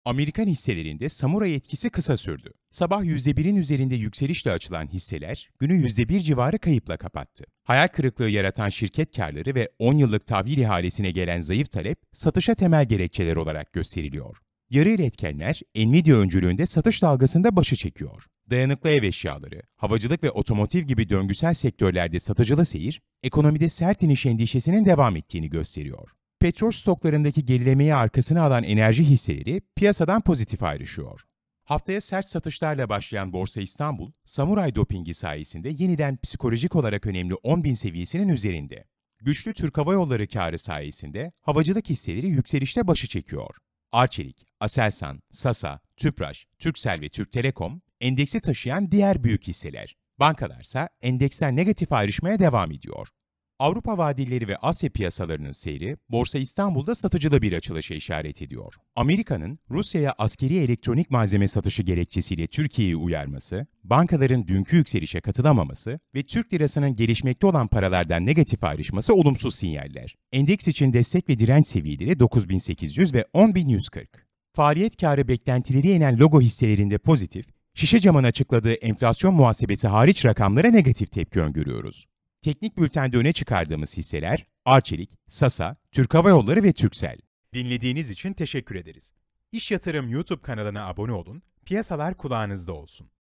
Amerikan hisselerinde samuray etkisi kısa sürdü. Sabah %1'in üzerinde yükselişle açılan hisseler günü %1 civarı kayıpla kapattı. Hayal kırıklığı yaratan şirket karları ve 10 yıllık tahvil ihalesine gelen zayıf talep satışa temel gerekçeler olarak gösteriliyor. Yarı etkenler Nvidia öncülüğünde satış dalgasında başı çekiyor. Dayanıklı ev eşyaları, havacılık ve otomotiv gibi döngüsel sektörlerde satıcılı seyir, ekonomide sert iniş endişesinin devam ettiğini gösteriyor. Petrol stoklarındaki gerilemeyi arkasına alan enerji hisseleri piyasadan pozitif ayrışıyor. Haftaya sert satışlarla başlayan Borsa İstanbul, samuray dopingi sayesinde yeniden psikolojik olarak önemli 10.000 seviyesinin üzerinde. Güçlü Türk Hava Yolları kârı sayesinde havacılık hisseleri yükselişte başı çekiyor. Arçelik, Aselsan, Sasa, Tüpraş, Turkcell ve Türk Telekom endeksi taşıyan diğer büyük hisseler. Bankalarsa endeksten negatif ayrışmaya devam ediyor. Avrupa vadilleri ve Asya piyasalarının seyri, Borsa İstanbul'da satıcılı bir açılışa işaret ediyor. Amerika'nın Rusya'ya askeri elektronik malzeme satışı gerekçesiyle Türkiye'yi uyarması, bankaların dünkü yükselişe katılamaması ve Türk lirasının gelişmekte olan paralardan negatif ayrışması olumsuz sinyaller. Endeks için destek ve direnç seviyeleri 9.800 ve 10.140. Faaliyet kârı beklentileri yenen logo hisselerinde pozitif, şişe camın açıkladığı enflasyon muhasebesi hariç rakamlara negatif tepki öngörüyoruz. Teknik bültende öne çıkardığımız hisseler Arçelik, Sasa, Türk Hava Yolları ve Turkcell. Dinlediğiniz için teşekkür ederiz. İş Yatırım YouTube kanalına abone olun, piyasalar kulağınızda olsun.